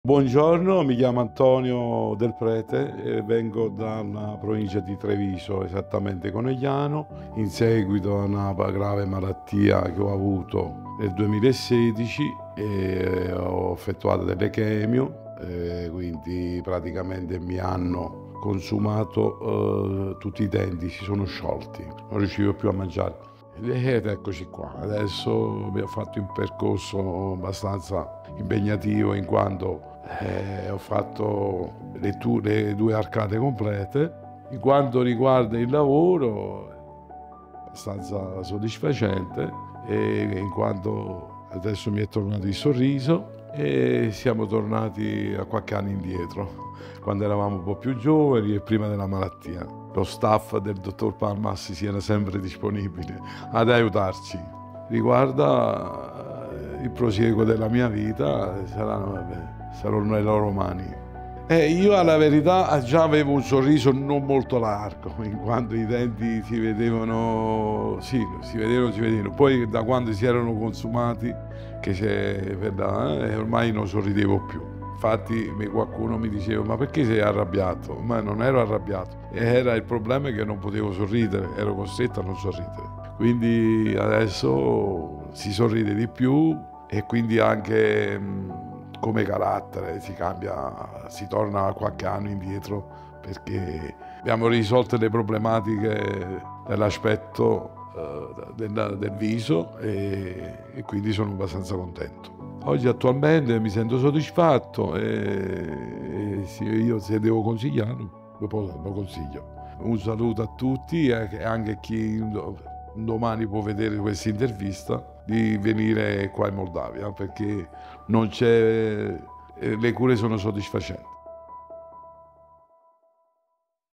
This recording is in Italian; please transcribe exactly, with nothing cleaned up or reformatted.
Buongiorno, mi chiamo Antonio Del Prete e vengo dalla provincia di Treviso, esattamente Conegliano, in seguito a una pa- grave malattia che ho avuto nel duemilasedici e ho effettuato delle chemio, eh, quindi praticamente mi hanno consumato eh, tutti i denti, si sono sciolti, non riuscivo più a mangiare. Ed eccoci qua, adesso abbiamo fatto un percorso abbastanza impegnativo in quanto eh, ho fatto le, tu- le due arcate complete. In quanto riguarda il lavoro, è abbastanza soddisfacente e in quanto adesso mi è tornato il sorriso e siamo tornati a qualche anno indietro, quando eravamo un po' più giovani e prima della malattia. Lo staff del dottor Palmas si era sempre disponibile ad aiutarci. Riguarda eh, il prosieguo della mia vita, saranno, vabbè, saranno nelle loro mani. Eh, io alla verità già avevo un sorriso non molto largo, in quanto i denti si vedevano, sì, si vedevano, si vedevano. Poi da quando si erano consumati, che c'è, per la- eh, ormai non sorridevo più. Infatti mi- qualcuno mi diceva, ma perché sei arrabbiato? Ma non ero arrabbiato, era il problema che non potevo sorridere, ero costretto a non sorridere. Quindi adesso si sorride di più e quindi anche mh, come carattere si cambia, si torna qualche anno indietro perché abbiamo risolto le problematiche dell'aspetto eh, del, del viso e, e quindi sono abbastanza contento. Oggi attualmente mi sento soddisfatto e, e sì, io se devo consigliarlo lo, po- lo consiglio. Un saluto a tutti e anche chi domani può vedere questa intervista di venire qua in Moldavia perché non c'è, eh, le cure sono soddisfacenti.